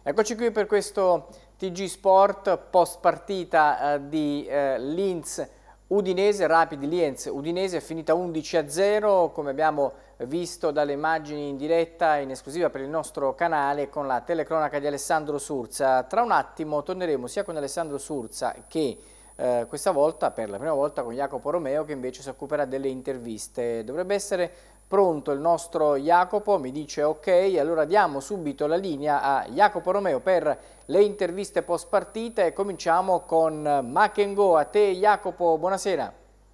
Eccoci qui per questo TG Sport post partita di Linz Udinese, Rapid Lienz Udinese è finita 11-0, come abbiamo visto dalle immagini in diretta in esclusiva per il nostro canale con la telecronaca di Alessandro Surza. Tra un attimo torneremo sia con Alessandro Surza che questa volta, per la prima volta, con Jacopo Romeo, che invece si occuperà delle interviste. Dovrebbe essere pronto il nostro Jacopo, mi dice ok, allora diamo subito la linea a Jacopo Romeo per le interviste post partita e cominciamo con Makengo. A te Jacopo, buonasera.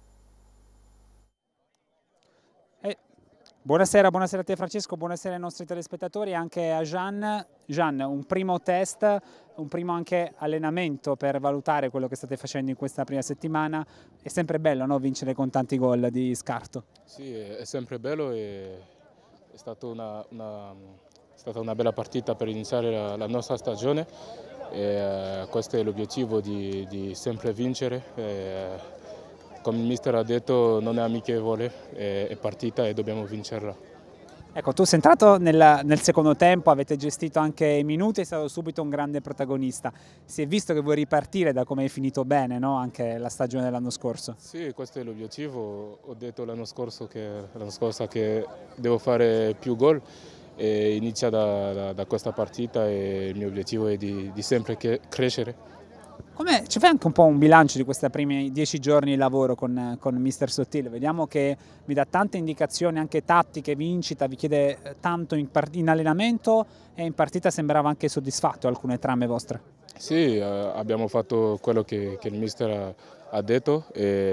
Buonasera a te Francesco, buonasera ai nostri telespettatori e anche a Gian. Gian, un primo test, un primo anche allenamento per valutare quello che state facendo in questa prima settimana. È sempre bello, no? Vincere con tanti gol di scarto. Sì, è sempre bello e è stata una bella partita per iniziare la nostra stagione. Questo è l'obiettivo di sempre vincere. Come il mister ha detto, non è amichevole, è partita e dobbiamo vincerla. Ecco, tu sei entrato nel secondo tempo, avete gestito anche i minuti, sei stato subito un grande protagonista. Si è visto che vuoi ripartire da come hai finito bene, no? Anche la stagione dell'anno scorso. Sì, questo è l'obiettivo. Ho detto l'anno scorso che devo fare più gol e inizia da questa partita e il mio obiettivo è di sempre crescere. Ci fai anche un po' un bilancio di questi primi 10 giorni di lavoro con Mister Sottile? Vediamo che vi dà tante indicazioni anche tattiche, vincita, vi chiede tanto in allenamento e in partita sembrava anche soddisfatto alcune trame vostre. Sì, abbiamo fatto quello che il mister ha detto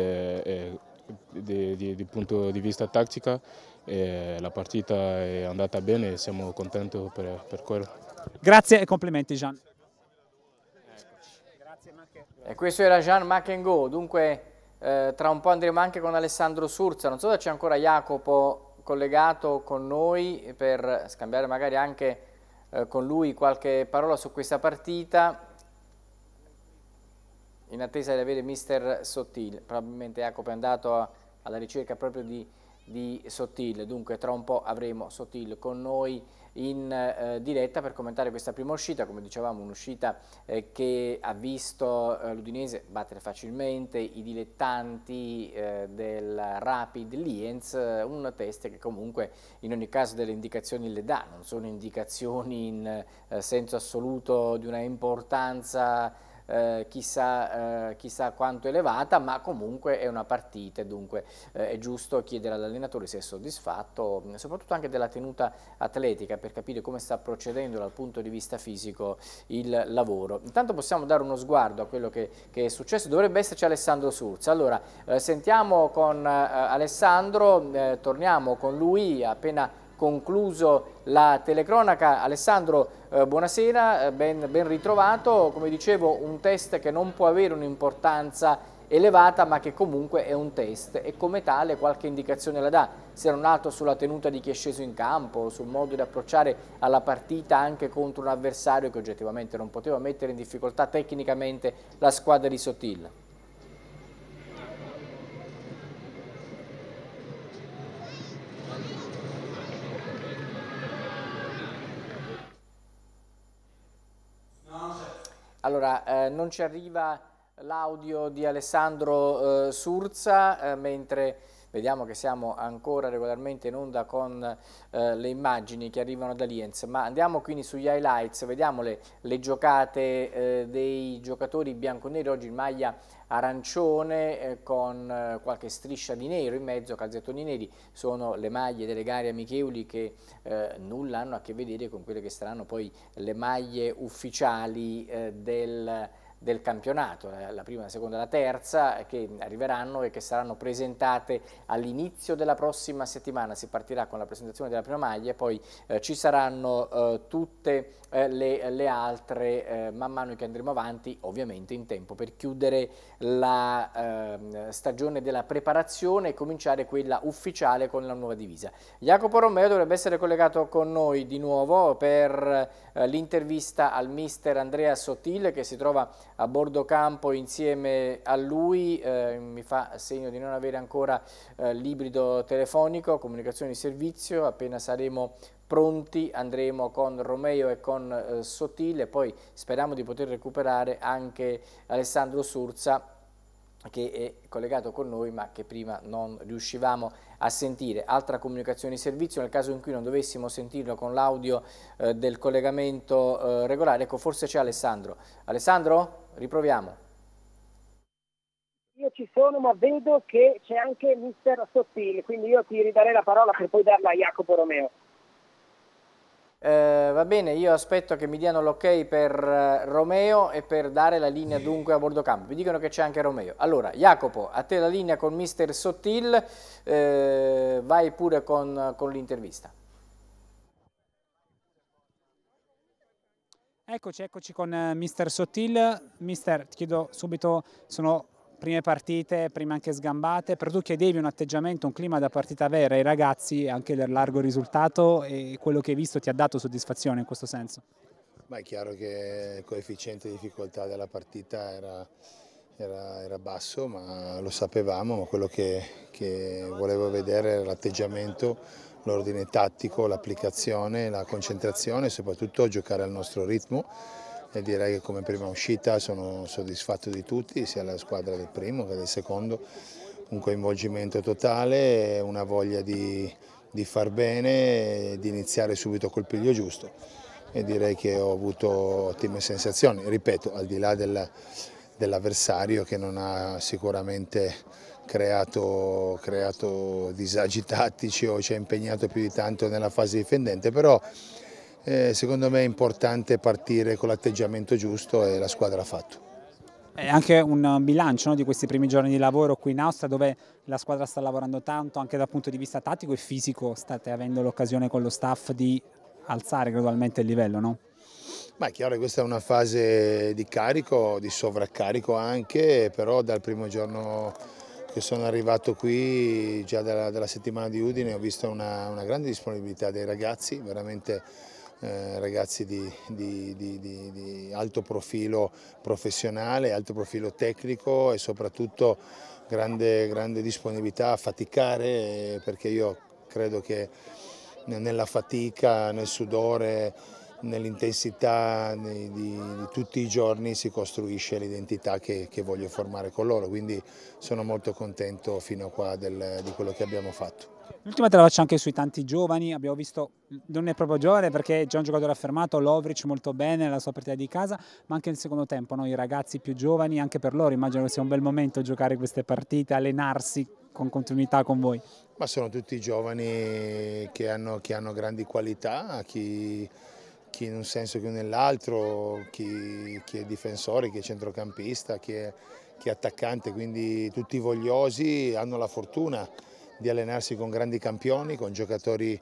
di punto di vista tattica la partita è andata bene e siamo contenti per quello. Grazie e complimenti Gian. E questo era Jean Makengo, dunque tra un po' andremo anche con Alessandro Surza, non so se c'è ancora Jacopo collegato con noi per scambiare magari anche con lui qualche parola su questa partita, in attesa di avere mister Sottile. Probabilmente Jacopo è andato alla ricerca proprio di Sottile, dunque tra un po' avremo Sottile con noi in diretta per commentare questa prima uscita, come dicevamo un'uscita che ha visto l'Udinese battere facilmente i dilettanti del Rapid Lienz, un test che comunque in ogni caso delle indicazioni le dà, non sono indicazioni in senso assoluto di una importanza chissà quanto elevata, ma comunque è una partita e dunque è giusto chiedere all'allenatore se è soddisfatto, soprattutto anche della tenuta atletica, per capire come sta procedendo dal punto di vista fisico il lavoro. Intanto possiamo dare uno sguardo a quello che è successo. Dovrebbe esserci Alessandro Surza. Allora sentiamo con Alessandro, torniamo con lui appena concluso la telecronaca. Alessandro, buonasera, ben ritrovato. Come dicevo, un test che non può avere un'importanza elevata, ma che comunque è un test e come tale qualche indicazione la dà, se non altro sulla tenuta di chi è sceso in campo, sul modo di approcciare alla partita anche contro un avversario che oggettivamente non poteva mettere in difficoltà tecnicamente la squadra di Sottile. Allora, non ci arriva l'audio di Alessandro Surza, mentre vediamo che siamo ancora regolarmente in onda con le immagini che arrivano da Lienz, ma andiamo quindi sugli highlights, vediamo le giocate dei giocatori bianconeri, oggi in maglia arancione con qualche striscia di nero in mezzo, calzettoni neri, sono le maglie delle gare amichevoli che nulla hanno a che vedere con quelle che saranno poi le maglie ufficiali del campionato, la prima, la seconda e la terza, che arriveranno e che saranno presentate all'inizio della prossima settimana. Si partirà con la presentazione della prima maglia e poi ci saranno tutte le altre man mano che andremo avanti, ovviamente in tempo per chiudere la stagione della preparazione e cominciare quella ufficiale con la nuova divisa. Jacopo Romeo dovrebbe essere collegato con noi di nuovo per l'intervista al mister Andrea Sottile, che si trova a bordo campo insieme a lui, mi fa segno di non avere ancora l'ibrido telefonico, comunicazione di servizio. Appena saremo pronti andremo con Romeo e con Sottile, poi speriamo di poter recuperare anche Alessandro Surza, che è collegato con noi ma che prima non riuscivamo a sentire. Altra comunicazione di servizio, nel caso in cui non dovessimo sentirlo con l'audio del collegamento regolare, ecco, forse c'è Alessandro. Alessandro, riproviamo. Io ci sono, ma vedo che c'è anche mister Sottile, quindi io ti ridarei la parola per poi darla a Jacopo Romeo. Va bene, io aspetto che mi diano l'ok per Romeo e per dare la linea dunque a bordo campo. Mi dicono che c'è anche Romeo. Allora, Jacopo, a te la linea con mister Sottil, vai pure con l'intervista. Eccoci con mister Sottil. Mister, ti chiedo subito, sono prime partite, prime anche sgambate, però tu chiedevi un atteggiamento, un clima da partita vera ai ragazzi, anche del largo risultato, e quello che hai visto ti ha dato soddisfazione in questo senso? Ma è chiaro che il coefficiente di difficoltà della partita era basso, ma lo sapevamo, ma quello che volevo vedere era l'atteggiamento, l'ordine tattico, l'applicazione, la concentrazione e soprattutto giocare al nostro ritmo. E direi che come prima uscita sono soddisfatto di tutti, sia la squadra del primo che del secondo, un coinvolgimento totale, una voglia di far bene e di iniziare subito col piglio giusto. E direi che ho avuto ottime sensazioni, ripeto, al di là dell'avversario che non ha sicuramente creato disagi tattici o ci ha impegnato più di tanto nella fase difendente, però secondo me è importante partire con l'atteggiamento giusto e la squadra ha fatto. È anche un bilancio, no, di questi primi giorni di lavoro qui in Austria, dove la squadra sta lavorando tanto anche dal punto di vista tattico e fisico, state avendo l'occasione con lo staff di alzare gradualmente il livello, no? Ma è chiaro che questa è una fase di carico, di sovraccarico anche, però dal primo giorno che sono arrivato qui, già dalla settimana di Udine, ho visto una grande disponibilità dei ragazzi, veramente ragazzi di alto profilo professionale, alto profilo tecnico e soprattutto grande disponibilità a faticare, perché io credo che nella fatica, nel sudore, nell'intensità di tutti i giorni si costruisce l'identità che voglio formare con loro, quindi sono molto contento fino a qua di quello che abbiamo fatto. L'ultima te la faccio anche sui tanti giovani, abbiamo visto, non è proprio giovane perché è già un giocatore affermato, Lovric molto bene nella sua partita di casa, ma anche nel secondo tempo, no? I ragazzi più giovani, anche per loro immagino che sia un bel momento giocare queste partite, allenarsi con continuità con voi. Ma sono tutti giovani che hanno grandi qualità, chi in un senso che nell'altro, chi è difensore, chi è centrocampista, chi è attaccante, quindi tutti vogliosi, hanno la fortuna di allenarsi con grandi campioni, con giocatori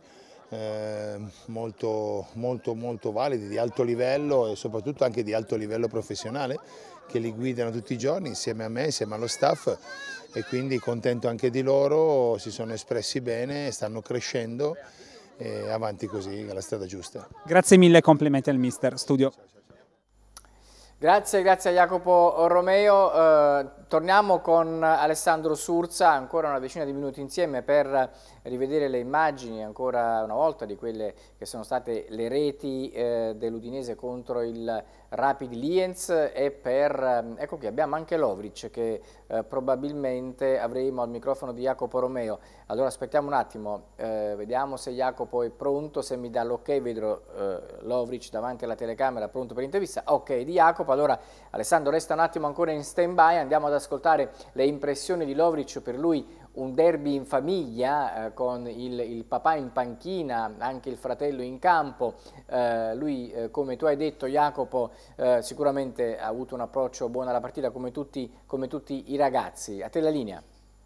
molto validi, di alto livello e soprattutto anche di alto livello professionale, che li guidano tutti i giorni insieme a me, insieme allo staff, e quindi contento anche di loro, si sono espressi bene, stanno crescendo e avanti così, è la strada giusta. Grazie mille, complimenti al mister. Studio. Grazie a Jacopo Romeo. Torniamo con Alessandro Surza, ancora una decina di minuti insieme per rivedere le immagini ancora una volta di quelle che sono state le reti dell'Udinese contro il Rapid Lienz e per, ecco qui abbiamo anche Lovric che probabilmente avremo al microfono di Jacopo Romeo. Allora aspettiamo un attimo, vediamo se Jacopo è pronto, se mi dà l'ok, vedo Lovric davanti alla telecamera pronto per l'intervista, ok di Jacopo. Allora Alessandro resta un attimo ancora in stand by, andiamo ad ascoltare le impressioni di Lovric, per lui un derby in famiglia con il papà in panchina, anche il fratello in campo. Lui come tu hai detto Jacopo sicuramente ha avuto un approccio buono alla partita come tutti i ragazzi. A te la linea.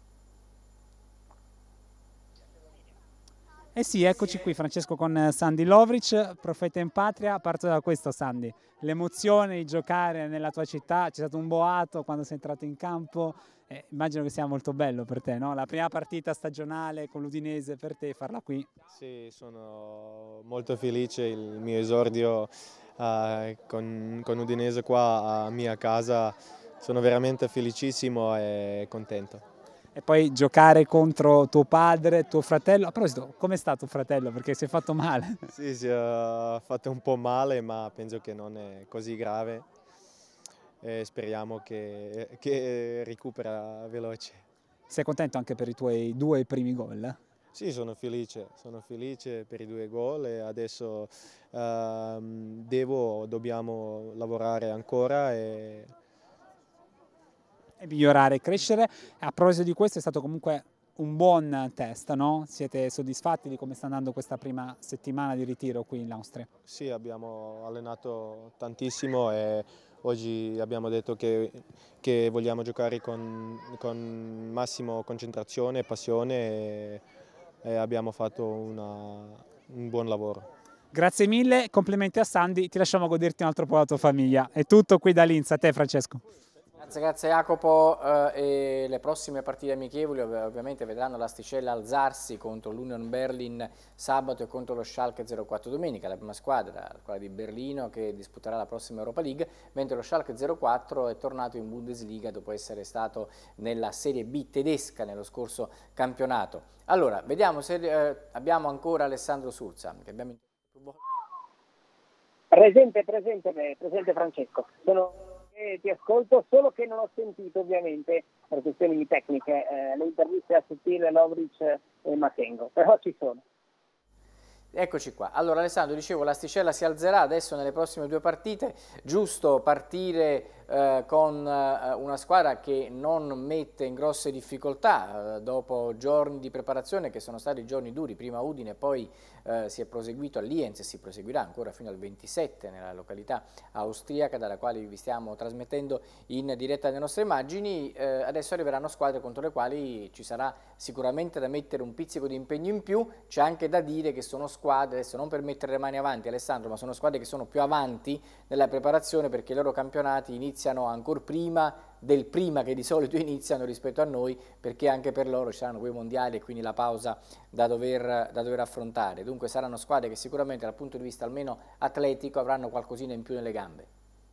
Eh sì, eccoci qui Francesco con Sandy Lovric, profeta in patria. Parto da questo Sandy, l'emozione di giocare nella tua città, c'è stato un boato quando sei entrato in campo, immagino che sia molto bello per te, no? La prima partita stagionale con l'Udinese per te, farla qui. Sì, sono molto felice, il mio esordio con Udinese qua a mia casa, sono veramente felicissimo e contento. E poi giocare contro tuo padre, tuo fratello. A proposito, com'è stato fratello? Perché si è fatto male. Sì, ha fatto un po' male, ma penso che non è così grave e speriamo che recupera veloce. Sei contento anche per i tuoi 2 primi gol? Sì, sono felice per i 2 gol e adesso dobbiamo lavorare ancora E migliorare, crescere. A proposito di questo è stato comunque un buon test, no? Siete soddisfatti di come sta andando questa prima settimana di ritiro qui in Austria? Sì, abbiamo allenato tantissimo e oggi abbiamo detto che vogliamo giocare con massimo concentrazione e passione e abbiamo fatto un buon lavoro. Grazie mille, complimenti a Sandy, ti lasciamo goderti un altro po' la tua famiglia. È tutto qui da Linz, a te Francesco. Grazie Jacopo, e le prossime partite amichevoli ovviamente vedranno l'Asticella alzarsi contro l'Union Berlin sabato e contro lo Schalke 04 domenica, la prima squadra, quella di Berlino, che disputerà la prossima Europa League, mentre lo Schalke 04 è tornato in Bundesliga dopo essere stato nella Serie B tedesca nello scorso campionato. Allora, vediamo se abbiamo ancora Alessandro Surza, che abbiamo Presente Francesco. Ti ascolto, solo che non ho sentito ovviamente per questioni tecniche le interviste a Sottile, Lovric e Makengo, però ci sono. Eccoci qua. Allora Alessandro, dicevo, l'Asticella si alzerà adesso nelle prossime 2 partite, giusto partire con una squadra che non mette in grosse difficoltà dopo giorni di preparazione che sono stati giorni duri, prima a Udine, poi si è proseguito a Lienz e si proseguirà ancora fino al 27 nella località austriaca dalla quale vi stiamo trasmettendo in diretta le nostre immagini. Adesso arriveranno squadre contro le quali ci sarà sicuramente da mettere un pizzico di impegno in più, c'è anche da dire che sono squadre, adesso non per mettere le mani avanti Alessandro, ma sono squadre che sono più avanti nella preparazione perché i loro campionati iniziano ancora prima del prima che di solito iniziano rispetto a noi, perché anche per loro ci saranno quei mondiali e quindi la pausa da dover affrontare. Dunque saranno squadre che sicuramente dal punto di vista almeno atletico avranno qualcosina in più nelle gambe.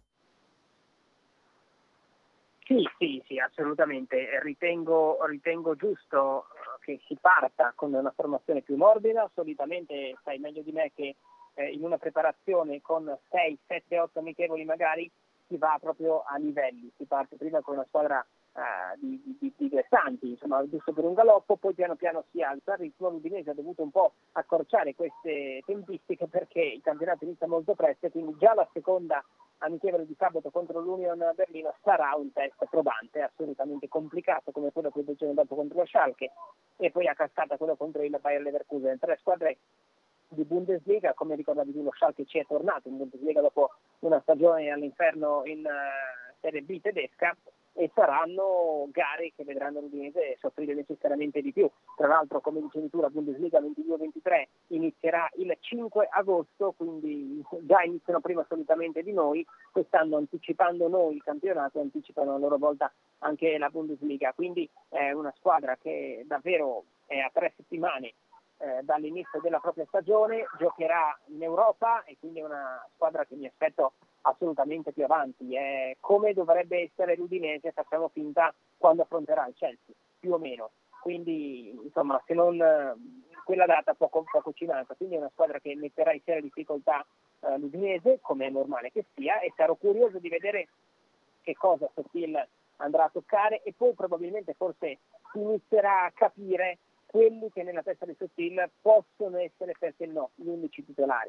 Sì, assolutamente. Ritengo giusto che si parta con una formazione più morbida. Solitamente sai meglio di me che in una preparazione con 6, 7, 8 amichevoli magari si va proprio a livelli. Si parte prima con una squadra di gressanti, insomma, giusto per un galoppo, poi piano piano si alza il ritmo. L'Udinese ha dovuto un po' accorciare queste tempistiche perché il campionato inizia molto presto, quindi già la seconda amichevole di sabato contro l'Union Berlino sarà un test probante, assolutamente complicato come quello che il giorno dopo contro lo Schalke e poi a cascata quello contro il Bayer Leverkusen. 3 squadre di Bundesliga, come ricordavi tu, lo Schalke ci è tornato in Bundesliga dopo una stagione all'inferno in Serie B tedesca, e saranno gare che vedranno l'Udinese soffrire necessariamente di più. Tra l'altro, come dicevi tu, la Bundesliga 22-23 inizierà il 5 agosto, quindi già iniziano prima assolutamente di noi. Quest'anno, anticipando noi il campionato, anticipano a loro volta anche la Bundesliga, quindi è una squadra che davvero è a 3 settimane dall'inizio della propria stagione, giocherà in Europa e quindi è una squadra che mi aspetto assolutamente più avanti. È come dovrebbe essere l'Udinese, facciamo finta, quando affronterà il Chelsea, più o meno. Quindi, insomma, se non quella data poco ci manca. Quindi è una squadra che metterà in seria difficoltà l'Udinese, come è normale che sia, e sarò curioso di vedere che cosa Sottile andrà a toccare e poi probabilmente forse si inizierà a capire quelli che nella testa di Sottile possono essere, perché no, gli 11 titolari.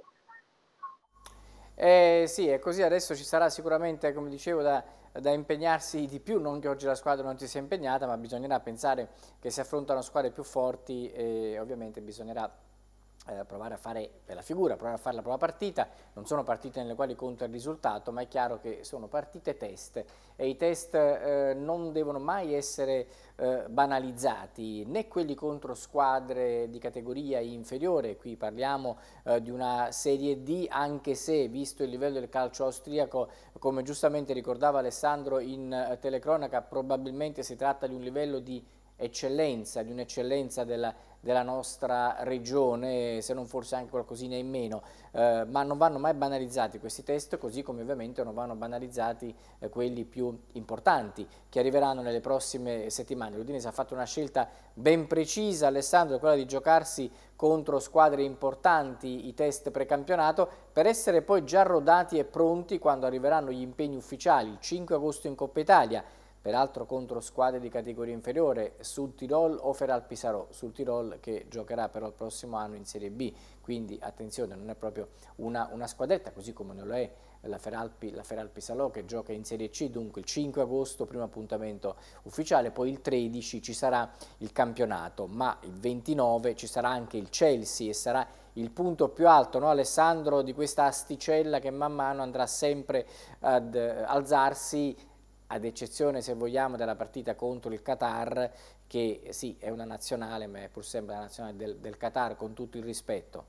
Sì, è così, adesso ci sarà sicuramente, come dicevo, da impegnarsi di più, non che oggi la squadra non si sia impegnata, ma bisognerà pensare che si affrontano squadre più forti e ovviamente bisognerà provare a fare per la figura, provare a fare la prova partita. Non sono partite nelle quali conta il risultato, ma è chiaro che sono partite test e i test non devono mai essere banalizzati, né quelli contro squadre di categoria inferiore. Qui parliamo di una Serie D, anche se visto il livello del calcio austriaco, come giustamente ricordava Alessandro in telecronaca, probabilmente si tratta di un livello di eccellenza, di un'eccellenza della nostra regione, se non forse anche qualcosina in meno, ma non vanno mai banalizzati questi test, così come ovviamente non vanno banalizzati quelli più importanti che arriveranno nelle prossime settimane. L'Udinese ha fatto una scelta ben precisa, Alessandro, quella di giocarsi contro squadre importanti i test precampionato per essere poi già rodati e pronti quando arriveranno gli impegni ufficiali, il 5 agosto in Coppa Italia, peraltro contro squadre di categoria inferiore, sul Tirol o Feral-Pisarò, sul Tirol che giocherà però il prossimo anno in Serie B, quindi attenzione, non è proprio una squadretta, così come non lo è la Feral-Pisarò che gioca in Serie C, dunque il 5 agosto primo appuntamento ufficiale, poi il 13 ci sarà il campionato, ma il 29 ci sarà anche il Chelsea e sarà il punto più alto, no, Alessandro, di questa asticella che man mano andrà sempre ad alzarsi, ad eccezione, se vogliamo, della partita contro il Qatar, che sì, è una nazionale, ma è pur sempre la nazionale del Qatar, con tutto il rispetto.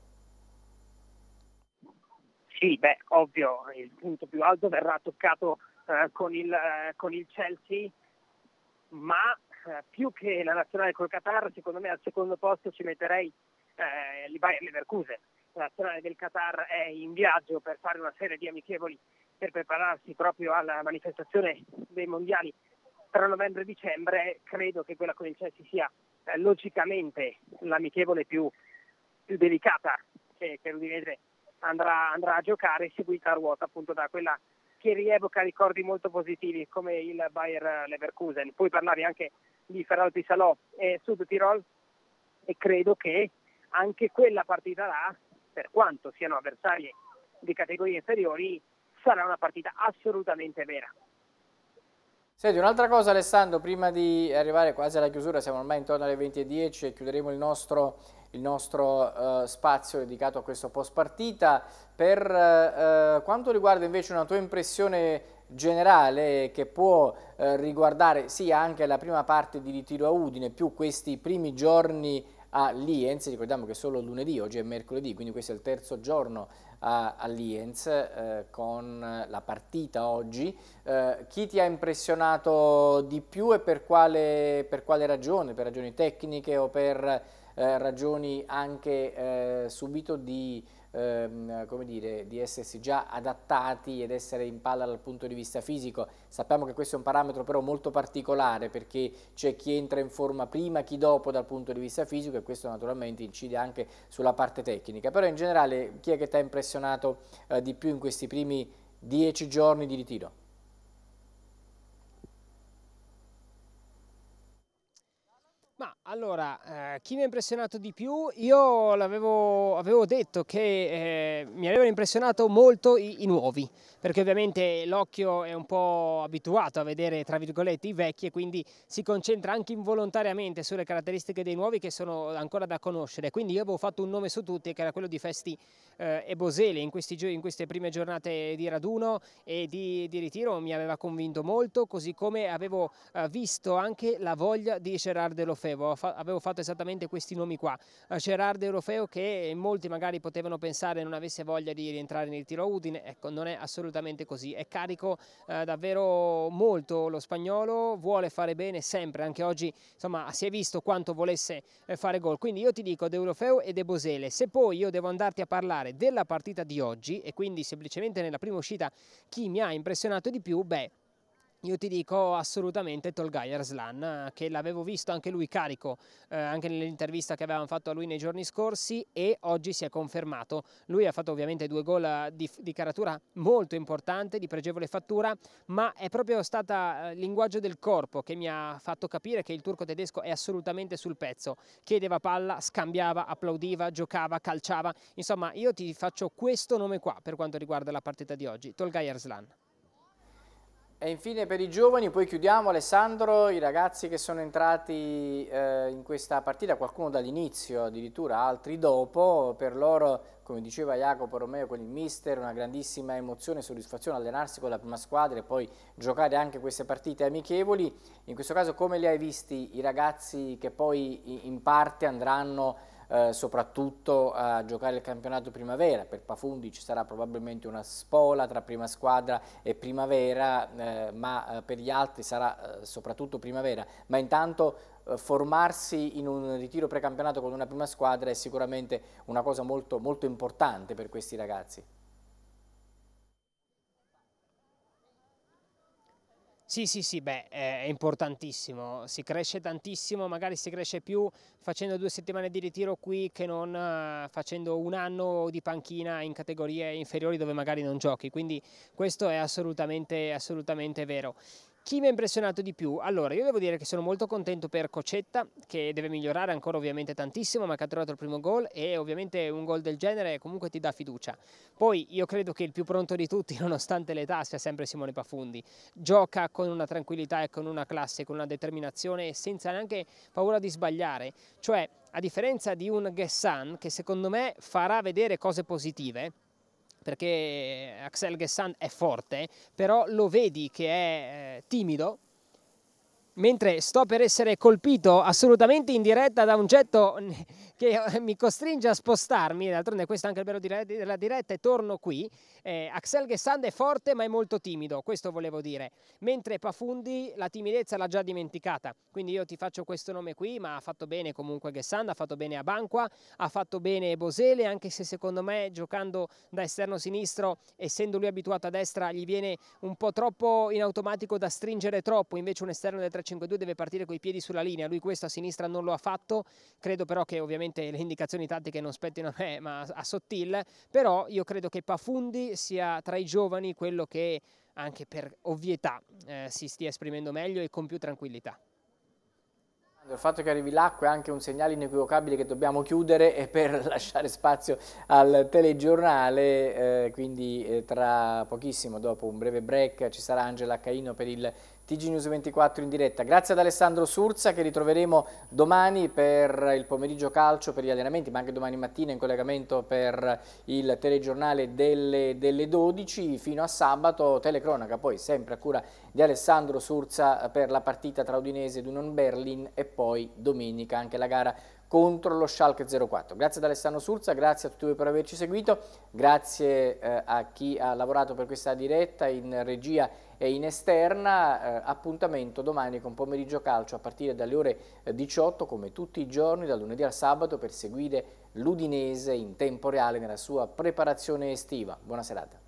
Sì, beh, ovvio, il punto più alto verrà toccato con il Chelsea, ma più che la nazionale col Qatar, secondo me al secondo posto ci metterei il Bayer Leverkusen. La nazionale del Qatar è in viaggio per fare una serie di amichevoli per prepararsi proprio alla manifestazione dei mondiali tra novembre e dicembre. Credo che quella con il Chelsea sia logicamente l'amichevole più delicata che l'Udinese andrà a giocare, seguita a ruota appunto da quella che rievoca ricordi molto positivi come il Bayer Leverkusen. Poi parlavi anche di Feral-Pisarò e Sud Tirol, e credo che anche quella partita là, per quanto siano avversari di categorie inferiori, sarà una partita assolutamente vera. Senti, un'altra cosa Alessandro, prima di arrivare quasi alla chiusura, siamo ormai intorno alle 20:10 e chiuderemo il nostro spazio dedicato a questo post partita. Per quanto riguarda invece una tua impressione generale che può riguardare sì anche la prima parte di ritiro a Udine, più questi primi giorni a Lienz, ricordiamo che è solo lunedì, oggi è mercoledì, quindi questo è il terzo giorno a Lienz con la partita oggi. Chi ti ha impressionato di più e per quale ragione? Per ragioni tecniche o per ragioni anche subito come dire, di essersi già adattati ed essere in palla dal punto di vista fisico? Sappiamo che questo è un parametro però molto particolare, perché c'è chi entra in forma prima, chi dopo dal punto di vista fisico, e questo naturalmente incide anche sulla parte tecnica. Però in generale chi è che ti ha impressionato di più in questi primi 10 giorni di ritiro? Ma allora, chi mi ha impressionato di più? Io avevo detto che mi avevano impressionato molto i nuovi, perché ovviamente l'occhio è un po' abituato a vedere, tra virgolette, i vecchi, e quindi si concentra anche involontariamente sulle caratteristiche dei nuovi che sono ancora da conoscere. Quindi io avevo fatto un nome su tutti, che era quello di Festi e Bosele. In queste prime giornate di raduno e di ritiro mi aveva convinto molto, così come avevo visto anche la voglia di Gérard Deulofeu. Avevo fatto esattamente questi nomi qua. Gérard Deulofeu, che molti magari potevano pensare non avesse voglia di rientrare nel tiro a Udine, ecco, non è assolutamente così. È carico davvero molto lo spagnolo, vuole fare bene sempre, anche oggi insomma si è visto quanto volesse fare gol. Quindi io ti dico Deulofeu e De Bosele. Se poi io devo andarti a parlare della partita di oggi, e quindi semplicemente nella prima uscita chi mi ha impressionato di più, beh, io ti dico assolutamente Tolgay Arslan, che l'avevo visto anche lui carico, anche nell'intervista che avevamo fatto a lui nei giorni scorsi, e oggi si è confermato. Lui ha fatto ovviamente 2 gol di caratura molto importante, di pregevole fattura, ma è proprio stata il linguaggio del corpo che mi ha fatto capire che il turco tedesco è assolutamente sul pezzo. Chiedeva palla, scambiava, applaudiva, giocava, calciava. Insomma, io ti faccio questo nome qua per quanto riguarda la partita di oggi, Tolgay Arslan. E infine per i giovani, poi chiudiamo Alessandro, i ragazzi che sono entrati in questa partita, qualcuno dall'inizio addirittura, altri dopo, per loro, come diceva Jacopo Romeo con il mister, una grandissima emozione e soddisfazione allenarsi con la prima squadra e poi giocare anche queste partite amichevoli. In questo caso come li hai visti i ragazzi che poi in parte andranno soprattutto a giocare il campionato primavera. Per Pafundi ci sarà probabilmente una spola tra prima squadra e primavera, ma per gli altri sarà soprattutto primavera. Ma intanto formarsi in un ritiro precampionato con una prima squadra è sicuramente una cosa molto, molto importante per questi ragazzi. Sì, beh, è importantissimo, si cresce tantissimo, magari si cresce più facendo 2 settimane di ritiro qui che non facendo un anno di panchina in categorie inferiori dove magari non giochi, quindi questo è assolutamente vero. Chi mi ha impressionato di più? Allora, io devo dire che sono molto contento per Cocetta, che deve migliorare ancora ovviamente tantissimo, ma che ha trovato il primo gol e ovviamente un gol del genere comunque ti dà fiducia. Poi io credo che il più pronto di tutti, nonostante l'età, sia sempre Simone Pafundi. Gioca con una tranquillità e con una classe, con una determinazione senza neanche paura di sbagliare. Cioè, a differenza di un Ghessan, che secondo me farà vedere cose positive, perché Axel Ghessan è forte, però lo vedi che è timido, mentre sto per essere colpito assolutamente in diretta da un getto che mi costringe a spostarmi, d'altronde questo è anche il bello della diretta e torno qui. Axel Ghessan è forte ma è molto timido, questo volevo dire, mentre Pafundi la timidezza l'ha già dimenticata, quindi io ti faccio questo nome qui, ma ha fatto bene comunque Ghessan, ha fatto bene Abanqua, ha fatto bene Bosele, anche se secondo me giocando da esterno sinistro, essendo lui abituato a destra, gli viene un po' troppo in automatico da stringere troppo, invece un esterno del 3-5-2 deve partire coi piedi sulla linea, lui questo a sinistra non lo ha fatto, credo però che ovviamente le indicazioni tattiche non spettino a me ma a Sottil, però io credo che Pafundi sia tra i giovani quello che anche per ovvietà si stia esprimendo meglio e con più tranquillità. Il fatto che arrivi l'acqua è anche un segnale inequivocabile che dobbiamo chiudere e per lasciare spazio al telegiornale, quindi tra pochissimo, dopo un breve break, ci sarà Angela Caino per il TG News 24 in diretta. Grazie ad Alessandro Surza che ritroveremo domani per il pomeriggio calcio, per gli allenamenti, ma anche domani mattina in collegamento per il telegiornale delle 12 fino a sabato, telecronaca poi sempre a cura di Alessandro Surza per la partita tra Udinese ed Union Berlin e poi domenica anche la gara contro lo Schalke 04. Grazie ad Alessandro Surza, grazie a tutti voi per averci seguito, grazie a chi ha lavorato per questa diretta in regia e in esterna, appuntamento domani con pomeriggio calcio a partire dalle ore 18 come tutti i giorni dal lunedì al sabato per seguire l'Udinese in tempo reale nella sua preparazione estiva. Buona serata.